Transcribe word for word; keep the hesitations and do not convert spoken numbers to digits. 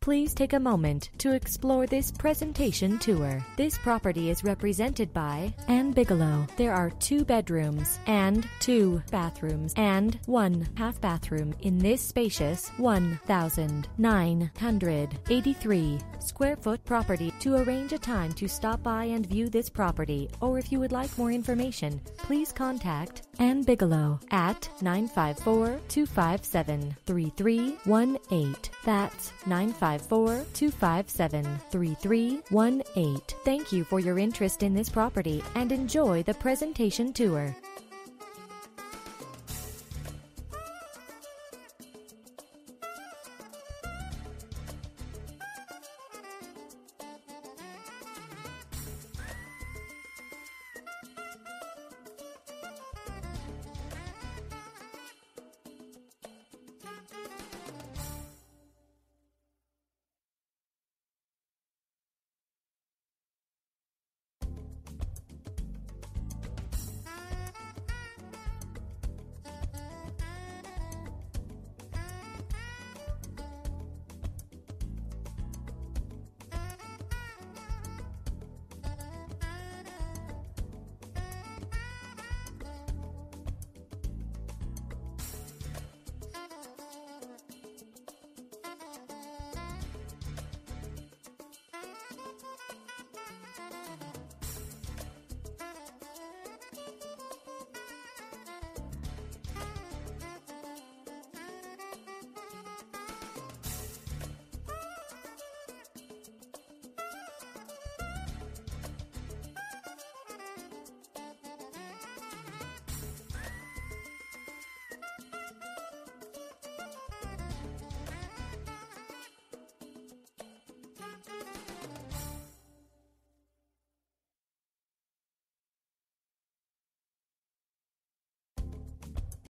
Please take a moment to explore this presentation tour. This property is represented by Ann Bigelow. There are two bedrooms and two bathrooms and one half bathroom in this spacious one thousand nine hundred eighty-three square foot property. To arrange a time to stop by and view this property, or if you would like more information, please contact Ann Bigelow at nine five four, two five seven, three three one eight. That's nine five four, two five seven, three three one eight. Thank you for your interest in this property and enjoy the presentation tour.